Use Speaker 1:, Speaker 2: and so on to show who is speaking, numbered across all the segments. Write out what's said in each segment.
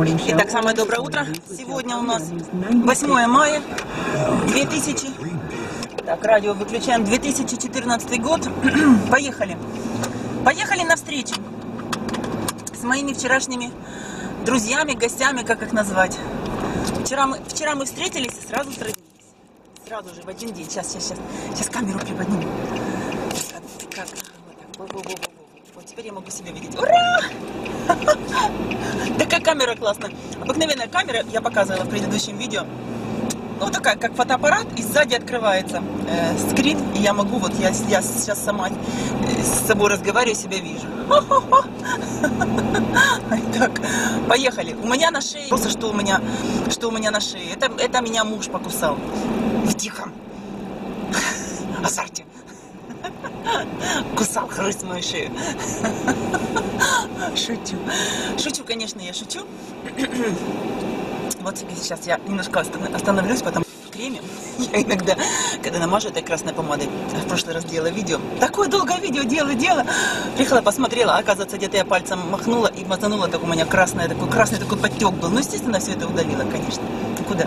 Speaker 1: Итак, самое доброе утро. Сегодня у нас 8 мая 2000. Так, радио выключаем. 2014 год. Поехали. Поехали на встречу с моими вчерашними друзьями, гостями, как их назвать. Вчера мы встретились и сразу сроднились. Сразу же, в один день. Сейчас камеру приподниму. Как? Вот теперь я могу себя видеть. Ура! Такая камера классная. Обыкновенная камера, я показывала в предыдущем видео. Ну, такая, как фотоаппарат, и сзади открывается скрин, и я могу, вот я сейчас сама с собой разговариваю, себя вижу. Так, поехали. У меня на шее, просто что у меня на шее, это меня муж покусал. В тихом азарте. Кусал, хрыст мою шею. Шучу, конечно, я шучу. Вот сейчас я немножко остановлюсь, потому что в креме я иногда, когда намажу этой красной помадой, в прошлый раз делала видео. Такое долгое видео делала. Приехала, посмотрела, оказывается, где-то я пальцем махнула и мазанула, так у меня красный такой подтек был. Ну, естественно, все это удалила, конечно. Куда?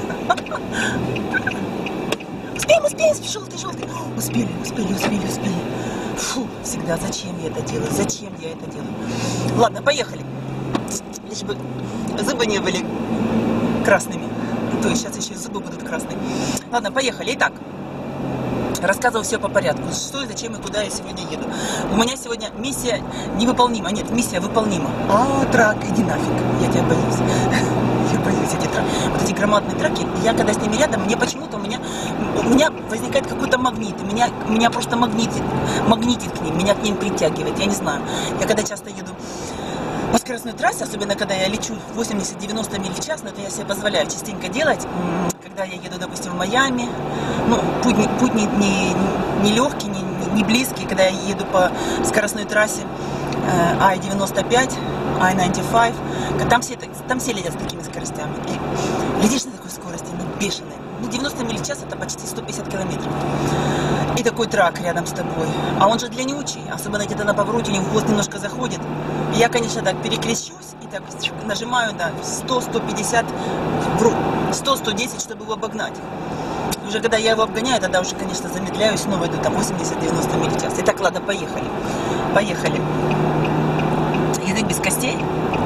Speaker 1: Успеем, желтый. Успели. Фу, всегда, зачем я это делаю? Ладно, поехали. Лишь бы зубы не были красными. То есть сейчас еще и зубы будут красные. Ладно, поехали. Итак, рассказываю все по порядку. Что, зачем и куда я сегодня еду. У меня сегодня миссия невыполнима. Нет, миссия выполнима. Трак, иди нафиг. Я тебя боюсь. Я боюсь эти траки. Вот эти громадные траки. Я когда с ними рядом, мне почему-то у меня возникает какой-то магнит. Меня просто магнитит к ним. Меня к ним притягивает. Я не знаю. Я когда часто еду по скоростной трассе, особенно когда я лечу 80-90 миль в час, но это я себе позволяю частенько делать, когда я еду, допустим, в Майами, ну, путь не легкий, не близкий, когда я еду по скоростной трассе I-95, I-95, там все летят с такими скоростями, и летишь на такой скорости, она бешеная. Ну, 90 миль в час это почти 150 километров. И такой трак рядом с тобой. А он же длиннючий, особенно где-то на повороте, у него хвост немножко заходит. И я, конечно, так перекрещусь и так нажимаю на 100-150, 100-110, чтобы его обогнать. Уже когда я его обгоняю, тогда уже, конечно, замедляюсь, снова иду там 80-90 миль в час. Итак, ладно, поехали. Язык без костей.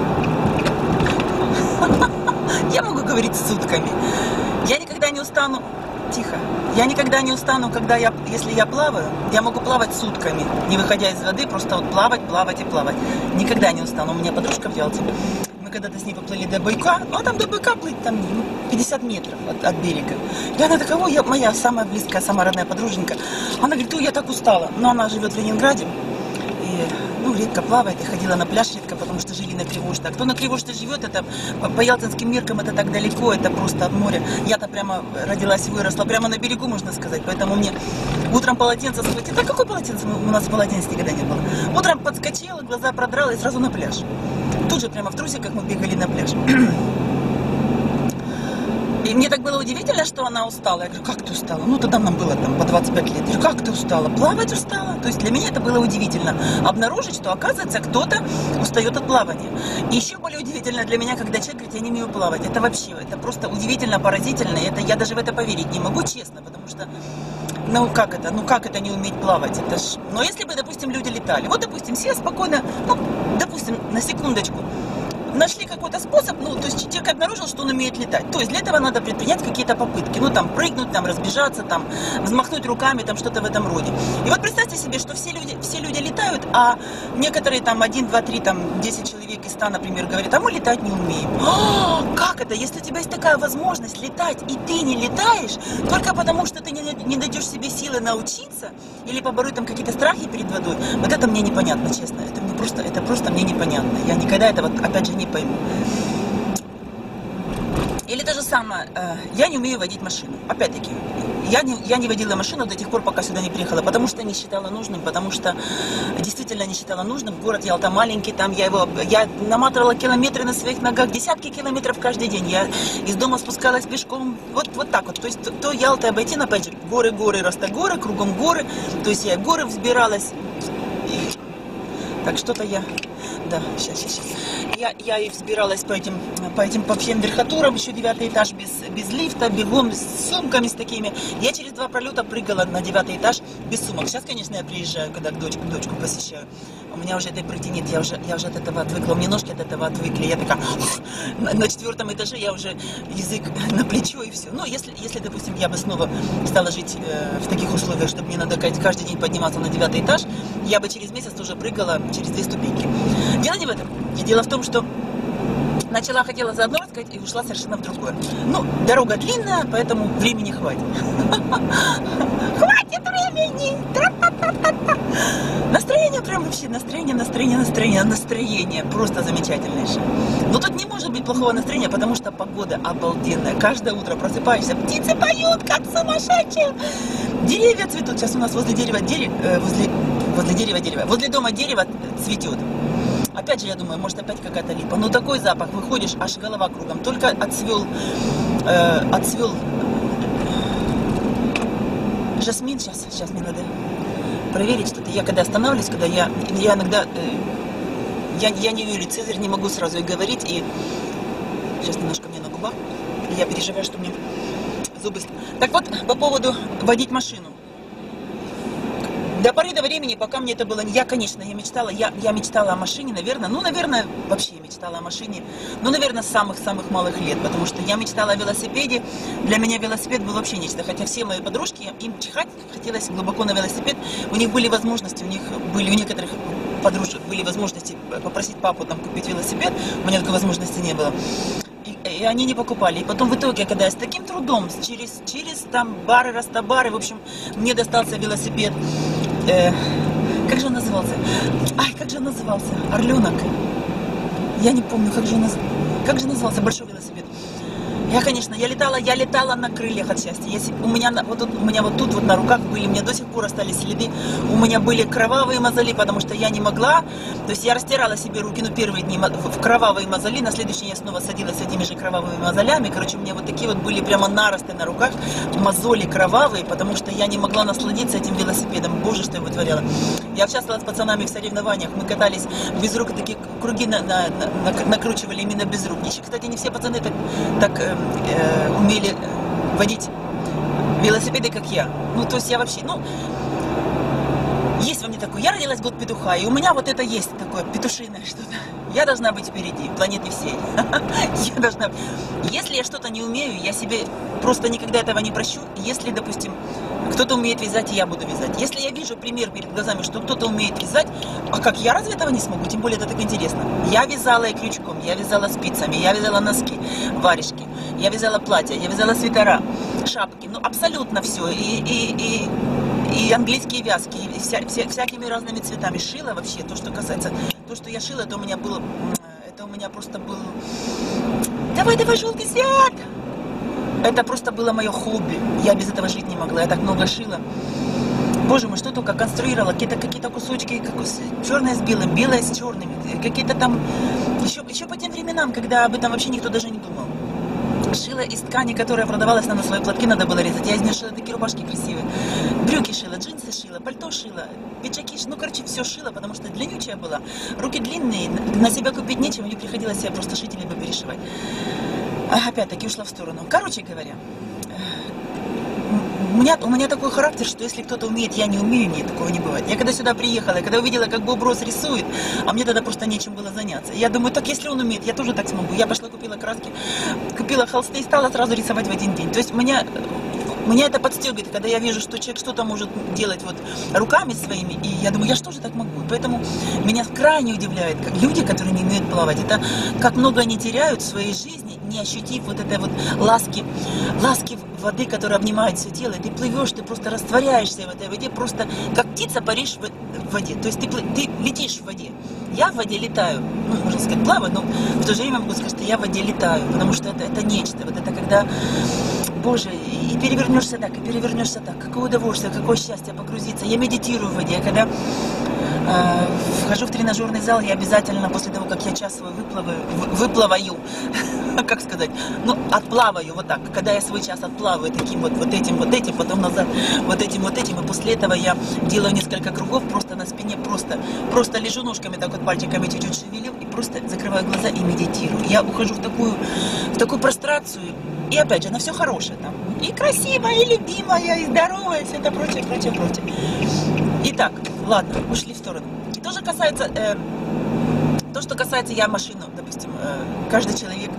Speaker 1: Я могу говорить сутками. Я никогда не устану. Тихо. Я никогда не устану, если я плаваю, я могу плавать сутками, не выходя из воды, просто вот плавать. Никогда не устану. У меня подружка в Ялте. Мы когда-то с ней поплыли до Байка, ну а там до Байка плыть там 50 метров от берега. И она такая, моя самая близкая, самая родная подруженька. Она говорит, я так устала. Но она живет в Ленинграде. И, редко плавает, и ходила на пляж редко, потому что жили на Кривоште. А кто на Кривоште живет, это по ялтинским меркам это так далеко, это просто от моря. Я-то прямо родилась и выросла прямо на берегу, можно сказать. Поэтому мне утром полотенце схватило. Да какое полотенце? У нас полотенца никогда не было. Утром подскочила, глаза продрала и сразу на пляж. Тут же прямо в трусиках мы бегали на пляж. И мне так было удивительно, что она устала. Я говорю, как ты устала? Ну, тогда нам было там по 25 лет. Я говорю, как ты устала? Плавать устала? То есть для меня это было удивительно. Обнаружить, что, оказывается, кто-то устает от плавания. И еще более удивительно для меня, когда человек говорит, я не умею плавать. Это вообще, это просто удивительно, поразительно. Я даже в это поверить не могу, честно, потому что, как это не уметь плавать? Это ж... Но если бы, допустим, люди летали. Вот, допустим, все спокойно, допустим, на секундочку, нашли какой-то способ, то есть человек обнаружил, что он умеет летать. То есть для этого надо предпринять какие-то попытки. Прыгнуть, разбежаться, взмахнуть руками, что-то в этом роде. И вот представьте себе, что все люди летают, а некоторые 1, 2, 3, 10 человек из 100, например, говорят, а мы летать не умеем. Как это? Если у тебя есть такая возможность летать, и ты не летаешь, только потому, что ты не найдешь себе силы научиться, или побороть какие-то страхи перед водой, вот это мне непонятно, честно. Это просто мне непонятно. Я никогда этого, опять же, не пойму. Или то же самое, я не умею водить машину. Опять-таки, я не водила машину до тех пор, пока сюда не приехала, потому что не считала нужным, потому что действительно не считала нужным. Город Ялта маленький, там я наматывала километры на своих ногах, десятки километров каждый день. Я из дома спускалась пешком, вот так вот. То есть то Ялты обойти, но опять же, горы, растогоры, кругом горы. То есть я в горы взбиралась. Так что-то я Да, сейчас. Я и взбиралась по всем верхотурам, еще 9 этаж без лифта, бегом с сумками с такими. Я через 2 пролета прыгала на 9 этаж без сумок. Сейчас, конечно, я приезжаю, когда дочку посещаю. У меня уже этой прыти нет, я уже от этого отвыкла, у меня ножки от этого отвыкли. Я такая, на 4 этаже я уже язык на плечо и все. Но если, допустим, я бы снова стала жить в таких условиях, чтобы мне надо каждый день подниматься на 9 этаж, я бы через месяц уже прыгала через 2 ступеньки. Дело не в этом. Дело в том, что хотела за одно рассказать и ушла совершенно в другое. Ну, дорога длинная, поэтому времени хватит. Хватит времени! Настроение прям вообще, настроение просто замечательнейшее. Но тут не может быть плохого настроения, потому что погода обалденная. Каждое утро просыпаешься, птицы поют, как сумасшедшие. Деревья цветут. Сейчас у нас возле дома дерево цветет. Опять же, я думаю, может опять какая-то липа. Но такой запах, выходишь, аж голова кругом. Только отцвел жасмин. Сейчас мне надо проверить что-то. Я когда останавливаюсь, когда я иногда, я не Юлий Цезарь, не могу сразу и говорить. И сейчас немножко мне на губах. Я переживаю, что мне зубы... Так вот, по поводу водить машину. До поры до времени, пока мне это было... Я мечтала о машине, наверное, вообще я мечтала о машине, наверное, с самых-самых малых лет, потому что я мечтала о велосипеде. Для меня велосипед был вообще нечто, хотя все мои подружки, им чихать хотелось глубоко на велосипед, у них были возможности, у некоторых подружек были возможности попросить папу там купить велосипед, у меня такой возможности не было. И они не покупали. И потом в итоге, когда я с таким трудом, через там бары, растобары, в общем, мне достался велосипед. Как же он назывался? Орленок. Я не помню, как же назывался большой велосипед. Я летала на крыльях от счастья. У меня вот тут вот на руках были, у меня до сих пор остались следы. У меня были кровавые мозоли, потому что я не могла. То есть я растирала себе руки, первые дни в кровавые мозоли, на следующий день я снова садилась с этими же кровавыми мозолями. Короче, у меня вот такие вот были прямо наросты на руках, мозоли кровавые, потому что я не могла насладиться этим велосипедом. Боже, что я вытворяла. Я участвовала с пацанами в соревнованиях, мы катались без рук, такие круги накручивали именно без рук. Еще, кстати, не все пацаны так умели водить велосипеды, как я. То есть я вообще, есть во мне такое. Я родилась год петуха, и у меня вот это есть такое петушиное что-то. Я должна быть впереди планеты всей. Если я что-то не умею, я себе просто никогда этого не прощу. Если, допустим, кто-то умеет вязать, и я буду вязать. Если я вижу пример перед глазами, что кто-то умеет вязать, а как я разве этого не смогу? Тем более это так интересно. Я вязала и крючком, я вязала спицами, я вязала носки, варежки, я вязала платья, я вязала свитера, шапки, абсолютно все. И английские вязки, и всякими разными цветами. Шила вообще, то, что касается... То, что я шила, это у меня просто был... Давай, желтый цвет! Это просто было мое хобби. Я без этого жить не могла. Я так много шила. Боже мой, что только конструировала. Какие-то кусочки, черное с белым, белое с черными. Какие-то там... Еще по тем временам, когда об этом вообще никто даже не думал. Шила из ткани, которая продавалась, на свои платки надо было резать. Я из нее шила такие рубашки красивые. Брюки шила, джинсы шила, пальто шила, пиджаки шила. Короче, все шила, потому что длиннючая была. Руки длинные, на себя купить нечего, мне приходилось себе просто шить либо перешивать. Опять-таки ушла в сторону. Короче говоря, у меня такой характер, что если кто-то умеет, я не умею, нет, такого не бывает. Я когда сюда приехала, я когда увидела, как Боброс рисует, а мне тогда просто нечем было заняться. Я думаю, так если он умеет, я тоже так смогу. Я пошла, купила краски, купила холсты и стала сразу рисовать в один день. То есть меня это подстегивает, когда я вижу, что человек что-то может делать вот руками своими, и я думаю, я что же так могу? Поэтому меня крайне удивляет, как люди, которые не умеют плавать, это как много они теряют в своей жизни, не ощутив вот этой вот ласки воды, которая обнимает все тело, и ты плывешь, ты просто растворяешься в этой воде, просто как птица паришь в воде, то есть ты летишь в воде. Я в воде летаю, можно сказать, плаваю, но в то же время могу сказать, что я в воде летаю, потому что это нечто, вот это когда, Боже, и перевернешься так, какое удовольствие, какое счастье погрузиться. Я медитирую в воде, когда вхожу в тренажерный зал, я обязательно после того, как я час свой выплываю, как сказать, ну, отплаваю вот так. Когда я свой час отплаваю таким вот этим, потом назад вот этим, и после этого я делаю несколько кругов просто на спине, просто лежу ножками, так вот пальчиками чуть-чуть шевелю, и просто закрываю глаза и медитирую. Я ухожу в такую прострацию, и опять же, на все хорошее там. И красивая, и любимая, и здоровая, и все это прочее. Итак, ладно, ушли в сторону. И то, что касается я машину, допустим, каждый человек,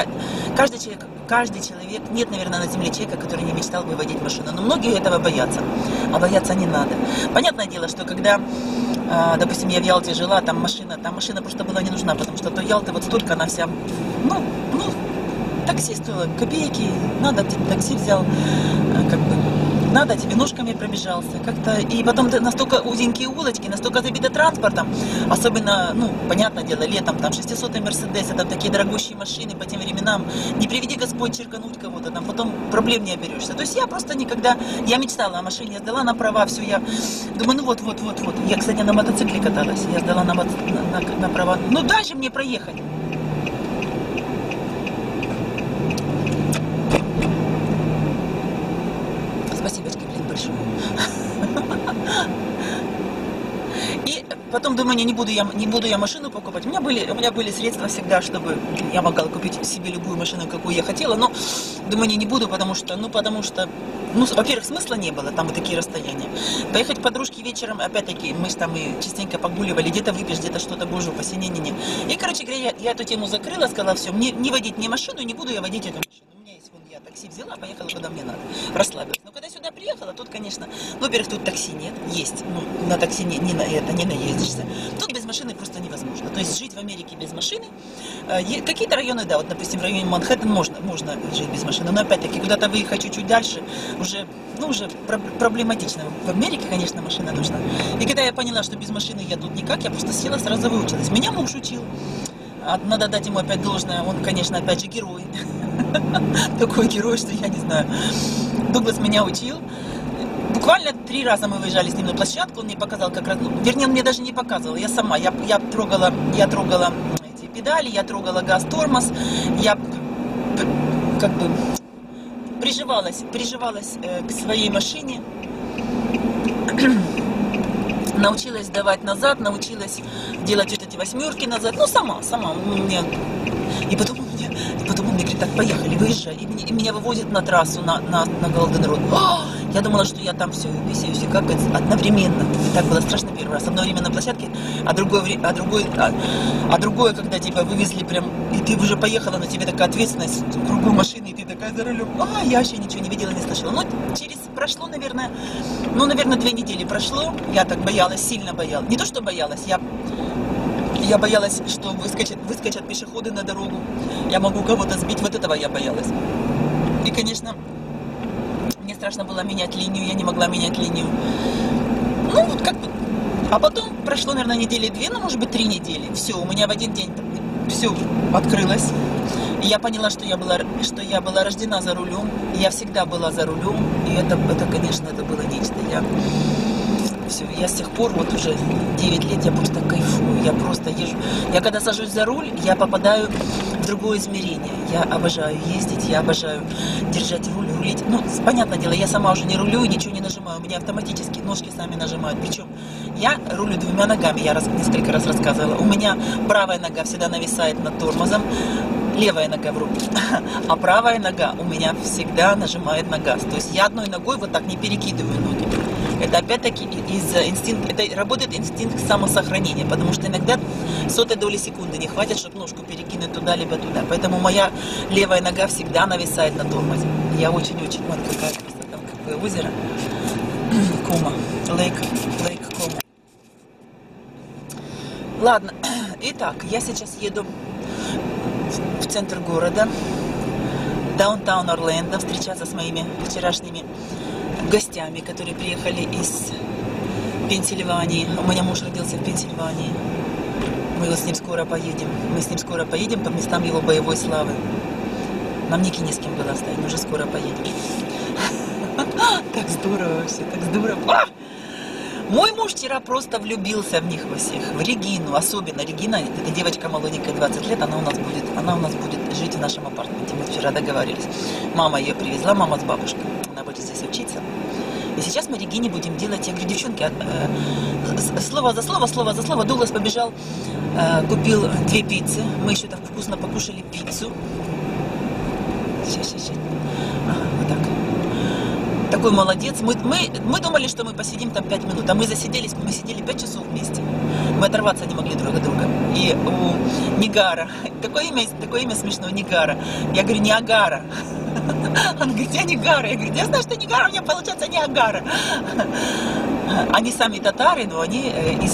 Speaker 1: нет, наверное, на земле человека, который не мечтал бы водить машину, но многие этого боятся, а бояться не надо. Понятное дело, что когда, допустим, я в Ялте жила, там машина просто была не нужна, потому что то Ялта вот столько она вся, ну, такси стоило копейки, надо, такси взял, как бы, надо, тебе ножками пробежался, как-то, и потом настолько узенькие улочки, настолько забиты транспортом, особенно, ну, понятное дело, летом, там, 600-й Мерседес, это такие дорогущие машины по тем временам, не приведи Господь черкануть кого-то, там, потом проблем не оберешься. То есть я просто никогда, я мечтала о машине, я сдала на права, все, я думаю, ну вот, я, кстати, на мотоцикле каталась, я сдала на права, ну, дай же мне проехать. Спасибочки, блин, большое. И потом думаю, не буду я машину покупать. У меня были средства всегда, чтобы я могла купить себе любую машину, какую я хотела. Но думаю, не буду, потому что, во-первых, смысла не было, там вот такие расстояния. Поехать к подружке вечером, опять-таки, мы же там и частенько погуливали, где-то выпьешь, где-то что-то, боже упаси, не. И, короче говоря, я эту тему закрыла, сказала, все, мне не водить ни машину, не буду я водить эту машину. У меня есть, я такси взяла, поехала куда мне надо, расслабилась. Но когда сюда приехала, тут, конечно, во-первых, тут такси нет, есть, на такси не наездишься. Тут без машины просто невозможно. То есть жить в Америке без машины, какие-то районы, да, вот, допустим, в районе Манхэттен можно жить без машины, но опять-таки куда-то выехать чуть-чуть дальше уже проблематично. В Америке, конечно, машина нужна. И когда я поняла, что без машины я тут никак, я просто села, сразу выучилась. Меня муж учил. Надо дать ему опять должное, он, конечно, опять же герой. Такой герой, что я не знаю. Дуглас меня учил. Буквально 3 раза мы выезжали с ним на площадку, он мне показал, как раз, вернее, он мне даже не показывал, я сама, я трогала эти педали, я трогала газ, тормоз, я как бы приживалась к своей машине, научилась давать назад, научилась делать вот эти 8-ерки назад, сама, и потом он мне говорит, так, поехали, выезжай, и меня вывозят на трассу, на Голден Род. Я думала, что я там все висеюсь, и как одновременно. И так было страшно первый раз. Одно время на площадке, а другое, когда тебя вывезли прям, и ты уже поехала, на тебе такая ответственность, в кругу машины, и ты такая за рулем. Я вообще ничего не видела, не слышала. Прошло, наверное, 2 недели прошло, я так боялась, сильно боялась. Не то, что боялась, я боялась, что выскочат пешеходы на дорогу, я могу кого-то сбить, вот этого я боялась. И, конечно, мне страшно было менять линию, я не могла менять линию. А потом прошло, наверное, 2 недели, может быть, 3 недели. Все, у меня в один день все открылось. И я поняла, что я была рождена за рулем. Я всегда была за рулем. И это конечно, это было нечто. Я с тех пор, вот уже 9 лет, я просто кайфую, я просто езжу. Я когда сажусь за руль, я попадаю в другое измерение. Я обожаю ездить, я обожаю держать руль, рулить. Понятное дело, я сама уже не рулю и ничего не нажимаю. У меня автоматически ножки сами нажимают. Причем я рулю 2 ногами, я несколько раз рассказывала. У меня правая нога всегда нависает над тормозом, левая нога в руке, а правая нога у меня всегда нажимает на газ. То есть я одной ногой вот так не перекидываю ноги. Это опять-таки работает инстинкт самосохранения, потому что иногда 100-й доли секунды не хватит, чтобы ножку перекинуть туда, либо туда. Поэтому моя левая нога всегда нависает на тормозе. Я очень-очень, вот какая красота, какое озеро. Кома, лейк Кома. Ладно, итак, я сейчас еду в центр города, даунтаун Орландо, встречаться с моими вчерашними гостями, которые приехали из Пенсильвании. У меня муж родился в Пенсильвании. Мы с ним скоро поедем по местам его боевой славы. Нам Ники не с кем было оставить, мы уже скоро поедем. Так здорово вообще, так здорово. Мой муж вчера просто влюбился в них во всех. В Регину, особенно. Регина, это девочка молоденькая, 20 лет, она у нас будет жить в нашем апартаменте. Мы вчера договорились. Мама ее привезла, мама с бабушкой. Она будет здесь учиться. И сейчас мы Регине будем делать. Я говорю, девчонки, слово за слово. Дуглас побежал, купил 2 пиццы. Мы еще так вкусно покушали пиццу. Сейчас. Ага, вот так. Такой молодец. Мы думали, что мы посидим там 5 минут, а мы засиделись, мы сидели 5 часов вместе. Мы оторваться не могли друг от друга. И у Нигара, такое имя смешное, Нигара. Я говорю, не Агара. Он говорит, я Нигара. Я говорю, я знаю, что Нигара, у меня получается не Агара. Они сами татары, но они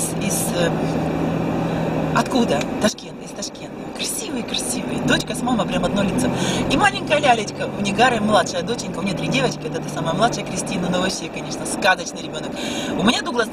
Speaker 1: откуда? Ташкент, из Ташкента. Красивые. Дочка с мамой прям одно лицо. И маленькая лялечка, у Нигары младшая доченька, у меня 3 девочки, вот это самая младшая Кристина, но вообще, конечно, сказочный ребенок. У меня Дуглас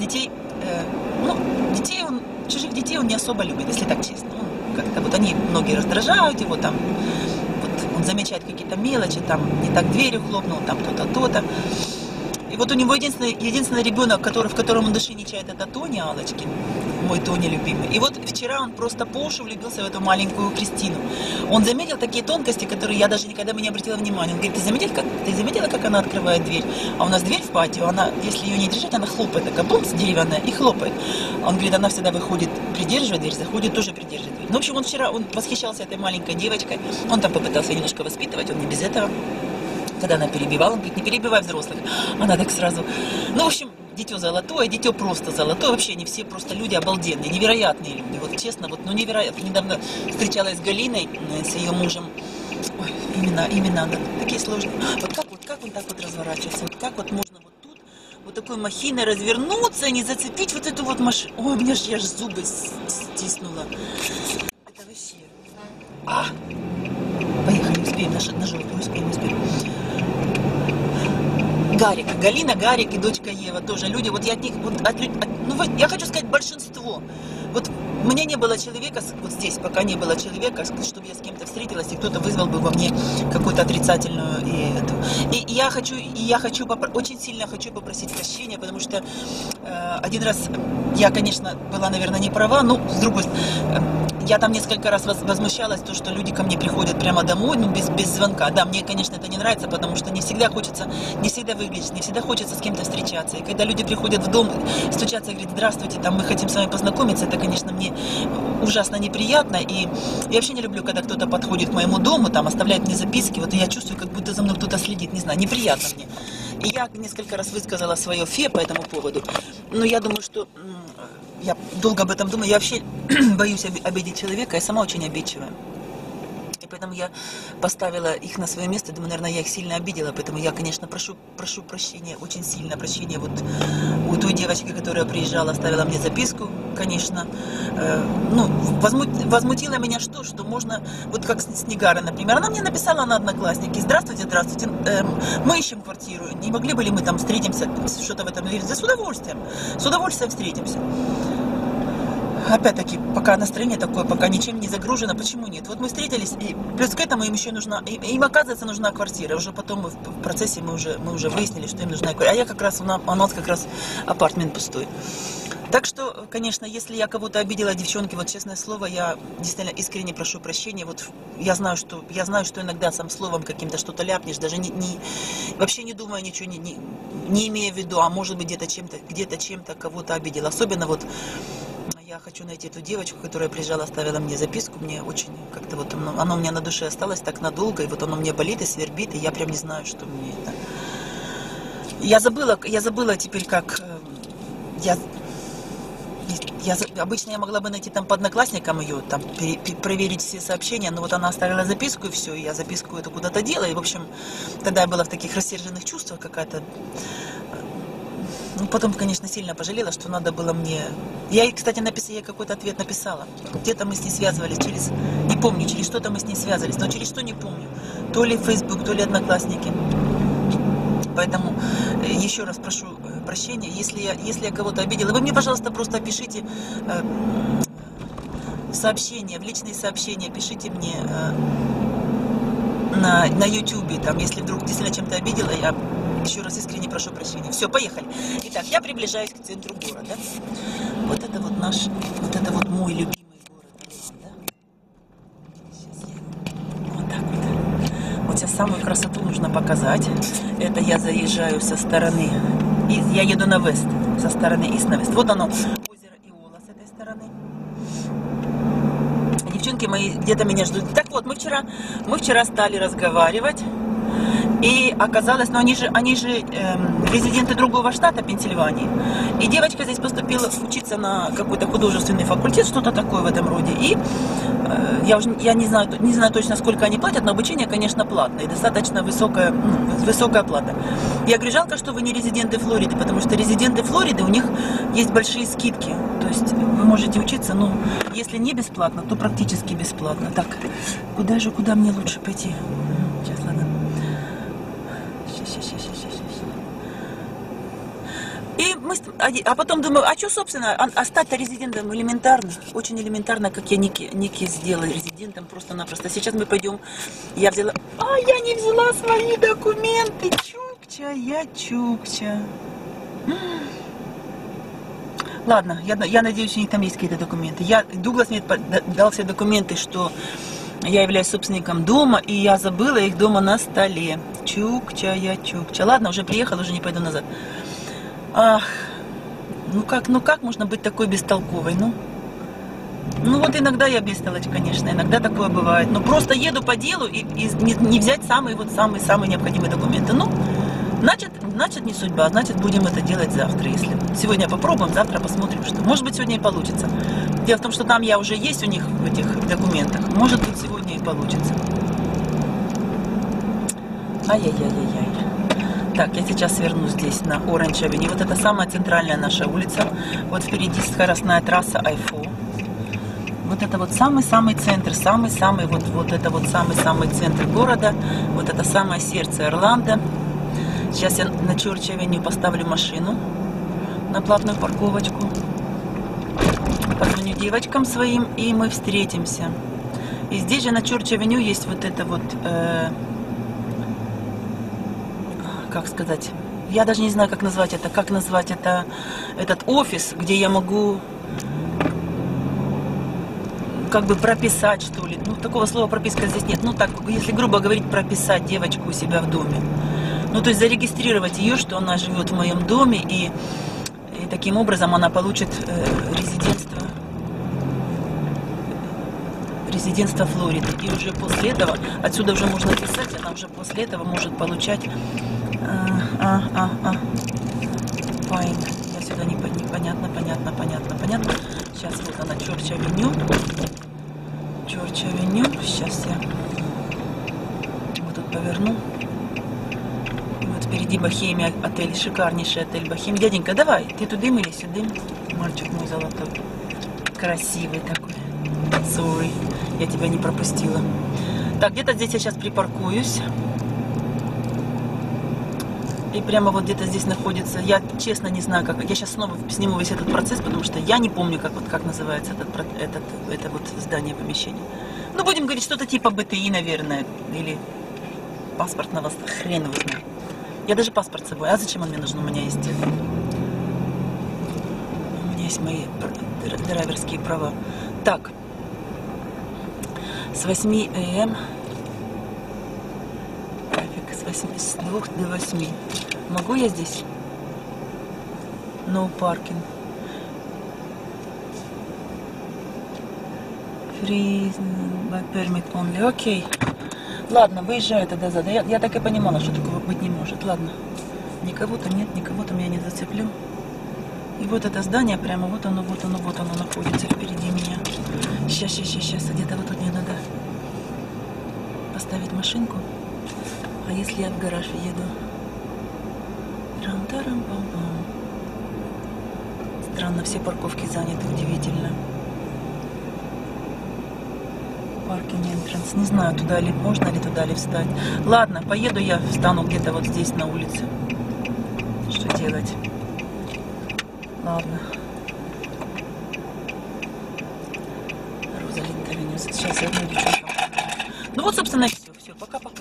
Speaker 1: чужих детей он не особо любит, если так честно. Как-то вот они многие раздражают его, там, вот он замечает какие-то мелочи, там, не так дверью хлопнул, там, то-то. И вот у него единственный ребенок, в котором он души не чает, это Тоня Аллочкин, мой Тоня любимый. И вот вчера он просто по уши влюбился в эту маленькую Кристину. Он заметил такие тонкости, которые я даже никогда бы не обратила внимания. Он говорит, ты заметила, как она открывает дверь? А у нас дверь в патио, она, если ее не держать, она хлопает, такая бумс деревянная, и хлопает. Он говорит, она всегда выходит, придерживает дверь, заходит, тоже придерживает дверь. Ну, в общем, он вчера восхищался этой маленькой девочкой. Он там попытался немножко воспитывать, он не без этого. Когда она перебивала, он говорит, не перебивай взрослых. Она так сразу... Ну, в общем, дитё золотое, дитё просто золотое. Вообще они все просто люди обалденные, невероятные люди. Вот честно, вот, ну, невероятно. Недавно встречалась с Галиной, с ее мужем. Ой, именно она. Такие сложные. Вот как он так вот разворачивается? Вот как вот можно вот тут, вот такой махиной развернуться и не зацепить вот эту вот машину? Ой, я ж зубы стиснула. Это вообще... Поехали, успеем, на желтую успеем. Галина, Гарик и дочка Ева тоже люди, вот я от них, я хочу сказать, большинство. Вот у меня не было человека, вот здесь пока не было человека, чтобы я с кем-то встретилась, и кто-то вызвал бы во мне какую-то отрицательную и я очень сильно хочу попросить прощения, потому что один раз я, конечно, была, наверное, не права, но с другой стороны, я там несколько раз возмущалась, то, что люди ко мне приходят прямо домой, ну, без звонка. Да, мне, конечно, это не нравится, потому что не всегда выглядеть, не всегда хочется с кем-то встречаться. И когда люди приходят в дом, стучатся и говорят, здравствуйте, там, мы хотим с вами познакомиться, это, конечно, мне ужасно неприятно. И я вообще не люблю, когда кто-то подходит к моему дому, там, оставляет мне записки, вот, и я чувствую, как будто за мной кто-то следит, не знаю, неприятно мне. И я несколько раз высказала свое фе по этому поводу. Но я думаю, что... Я долго об этом думаю. Я вообще боюсь обидеть человека. Я сама очень обидчивая. И поэтому я поставила их на свое место. Думаю, наверное, я их сильно обидела. Поэтому я, конечно, прошу прощения, очень сильно прощения вот у той девочки, которая приезжала, оставила мне записку, конечно. Возмутило меня что можно... Вот как с Нигарой, например. Она мне написала на Одноклассники. Здравствуйте, мы ищем квартиру. Не могли бы ли мы там встретимся? Что-то в этом говорит. Да с удовольствием встретимся. Опять-таки, пока настроение такое, пока ничем не загружено, почему нет? Вот мы встретились, и плюс к этому им еще нужна, им оказывается нужна квартира. Уже потом в процессе мы уже выяснили, что им нужна квартира. А я как раз, у нас как раз апартмент пустой. Так что, конечно, если я кого-то обидела, девчонки, вот честное слово, я действительно искренне прошу прощения. Вот я знаю, что иногда сам словом каким-то что-то ляпнешь, даже вообще не думая ничего, не имея в виду, а может быть где-то чем-то кого-то обидела. Особенно вот я хочу найти эту девочку, которая приезжала, оставила мне записку. Мне очень как-то вот оно у меня на душе осталось так надолго, и вот оно мне болит и свербит, и я прям не знаю, что мне это. Я забыла теперь, как обычно я могла бы найти там по Одноклассникам ее, там проверить все сообщения, но вот она оставила записку, и все, и я записку эту куда-то дела, и в общем, тогда я была в таких рассерженных чувствах какая-то. Ну, потом, конечно, сильно пожалела, что надо было мне... Я ей, кстати, ей какой-то ответ написала. Где-то мы с ней связывались не помню, через что-то мы с ней связывались, но через что не помню. То ли Facebook, то ли Одноклассники. Поэтому еще раз прошу прощения, если я кого-то обидела. Вы мне, пожалуйста, просто пишите в личные сообщения, пишите мне... на YouTube, там, если вдруг действительно чем-то обидела, я еще раз искренне прошу прощения. Все, поехали. Итак, я приближаюсь к центру города. Вот это вот наш, вот это вот мой любимый город. Да? Сейчас я вот так вот. Вот сейчас самую красоту нужно показать. Это я заезжаю со стороны, я еду на вест, со стороны Ист на вест. Вот оно, озеро Иола с этой стороны. Девчонки мои где-то меня ждут. Так вот, мы вчера стали разговаривать. И оказалось, но они же резиденты другого штата Пенсильвании. И девочка здесь поступила учиться на какой-то художественный факультет, что-то такое в этом роде. И я не знаю точно, сколько они платят, но обучение, конечно, платное. И достаточно высокая плата. Я говорю, жалко, что вы не резиденты Флориды, потому что резиденты Флориды, у них есть большие скидки. То есть вы можете учиться, ну, если не бесплатно, то практически бесплатно. Так, куда мне лучше пойти? Сейчас, ладно. Сейчас. И а потом думаю, а что, собственно, стать-то резидентом элементарно, очень элементарно, как я Ники сделала резидентом просто-напросто. Сейчас мы пойдем, я не взяла свои документы, чукча. Ладно, я надеюсь, у них там есть какие-то документы. Дуглас мне дал все документы, что я являюсь собственником дома, и я забыла их дома на столе. Чукча. Ладно, уже приехала, уже не пойду назад. Ах, ну как можно быть такой бестолковой, Ну вот иногда я бестолочь, конечно, иногда такое бывает. Но просто еду по делу и не взять самые необходимые документы. Ну, значит не судьба, значит будем это делать завтра. Если сегодня попробуем, завтра посмотрим, что. Может быть, сегодня и получится. Дело в том, что там я уже есть у них в этих документах. Может быть, сегодня и получится. Ай-яй-яй-яй-яй. Так, я сейчас сверну здесь на Оранж Авеню. Вот это самая центральная наша улица. Вот впереди скоростная трасса I-4. Вот это вот самый-самый центр, самый-самый, вот это вот самый-самый центр города. Вот это самое сердце Орландо. Сейчас я на Чорч Авеню поставлю машину на платную парковочку. Позвоню девочкам своим, и мы встретимся. И здесь же на Чорч Авеню есть вот это вот... как сказать, я даже не знаю, как назвать это, этот офис, где я могу как бы прописать, что ли. Ну, такого слова прописка здесь нет. Ну, так, если грубо говорить, прописать девочку у себя в доме. Ну, то есть зарегистрировать ее, что она живет в моем доме, и таким образом она получит резидентство Флориды. И уже после этого, отсюда уже можно писать, она уже после этого может получать... Файн. Я сюда непонятно. Сейчас вот она, Чорч Авеню. Сейчас я вот тут поверну. Вот впереди Бохемия, отель, шикарнейший отель Бохемия. Дяденька, давай, ты тудым или сюдым? Мальчик мой золотой. Красивый такой. Sorry, я тебя не пропустила. Так, где-то здесь я сейчас припаркуюсь. И прямо вот где-то здесь находится, я честно не знаю, как, я сейчас снова сниму весь этот процесс, потому что я не помню, как называется это вот здание, помещение. Ну, будем говорить, что-то типа БТИ, наверное, или паспортного, хрен его знает. Я даже паспорт с собой, а зачем он мне нужен, у меня есть мои драйверские права. Так, с 8 АМ. С 2 до 8. Могу я здесь? No parking. Free by permit only. Окей. Ладно, выезжаю тогда задом. Я так и понимала, что такого быть не может. Ладно. Никого там нет, никого там я не зацеплю. И вот это здание прямо, вот оно находится впереди меня. Сейчас. Где-то вот тут мне надо поставить машинку. А если я в гараж еду? Трам-тарам-пам-пам. Странно, все парковки заняты, удивительно. Паркинг entrance. Не знаю, можно ли туда встать. Ладно, поеду я, встану где-то вот здесь на улице. Что делать? Ладно. Розалинда Авеню. Сейчас я одну девчонку. Ну вот, собственно, и все. Пока-пока.